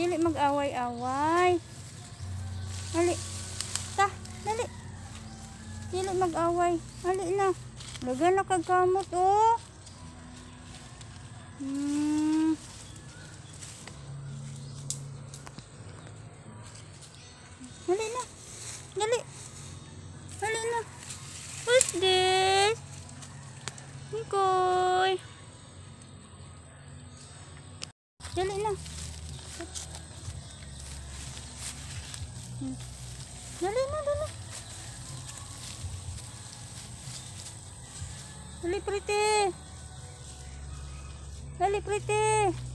Dali mag-away-away. Dali. Ta, dali. Dili mag-away. Dali na. Lagyan na kagamot, oh. Dali na. Dali. Dali na. Who's this? Mikoy. Dali na. Dali na, dali. Dali, pretty. Dali, pretty.